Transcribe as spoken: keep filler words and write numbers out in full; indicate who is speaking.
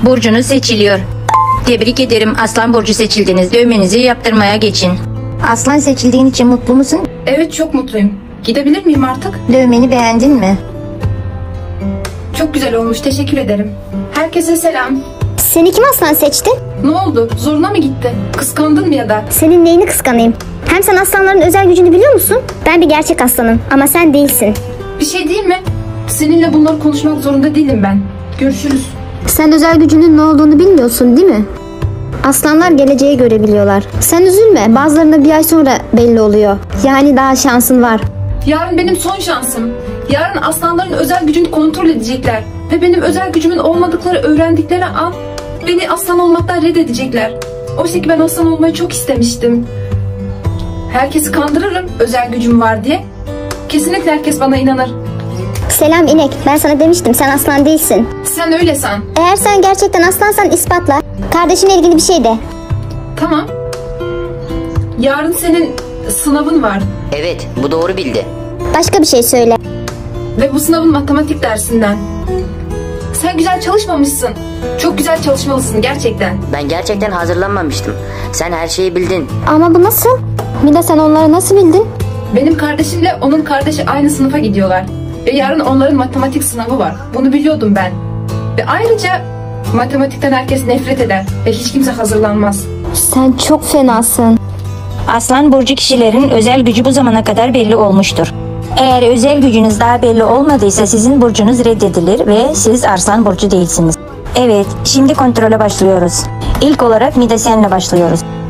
Speaker 1: Burcunuz seçiliyor. Tebrik ederim, Aslan Burcu seçildiniz. Dövmenizi yaptırmaya geçin.
Speaker 2: Aslan seçildiğin için mutlu musun?
Speaker 3: Evet, çok mutluyum. Gidebilir miyim artık?
Speaker 2: Dövmeni beğendin mi?
Speaker 3: Çok güzel olmuş, teşekkür ederim. Herkese selam.
Speaker 4: Seni kim aslan seçti?
Speaker 3: Ne oldu? Zoruna mı gitti? Kıskandın mı ya da?
Speaker 4: Senin neyini kıskanayım? Hem sen aslanların özel gücünü biliyor musun? Ben bir gerçek aslanım ama sen değilsin.
Speaker 3: Bir şey değil mi? Seninle bunları konuşmak zorunda değilim ben. Görüşürüz.
Speaker 4: Sen özel gücünün ne olduğunu bilmiyorsun değil mi? Aslanlar geleceği görebiliyorlar. Sen üzülme, bazılarına bir ay sonra belli oluyor. Yani daha şansın var.
Speaker 3: Yarın benim son şansım. Yarın aslanların özel gücünü kontrol edecekler. Ve benim özel gücümün olmadıkları öğrendikleri an beni aslan olmaktan reddedecekler. Oysa ki ben aslan olmayı çok istemiştim. Herkesi kandırırım özel gücüm var diye. Kesinlikle herkes bana inanır.
Speaker 4: Selam inek, ben sana demiştim sen aslan değilsin.
Speaker 3: Sen öyle san.
Speaker 4: Eğer sen gerçekten aslansan ispatla. Kardeşinle ilgili bir şey de.
Speaker 3: Tamam. Yarın senin sınavın var.
Speaker 5: Evet, bu doğru bildi.
Speaker 4: Başka bir şey söyle.
Speaker 3: Ve bu sınavın matematik dersinden. Sen güzel çalışmamışsın. Çok güzel çalışmalısın gerçekten.
Speaker 5: Ben gerçekten hazırlanmamıştım. Sen her şeyi bildin.
Speaker 4: Ama bu nasıl? Bir de sen onları nasıl bildin?
Speaker 3: Benim kardeşimle onun kardeşi aynı sınıfa gidiyorlar. Ve yarın onların matematik sınavı var. Bunu biliyordum ben. Ve ayrıca matematikten herkes nefret eder. Ve hiç kimse hazırlanmaz.
Speaker 4: Sen çok fenasın.
Speaker 1: Aslan Burcu kişilerin özel gücü bu zamana kadar belli olmuştur. Eğer özel gücünüz daha belli olmadıysa sizin burcunuz reddedilir ve siz Aslan Burcu değilsiniz. Evet, şimdi kontrole başlıyoruz. İlk olarak Midasyen'le başlıyoruz.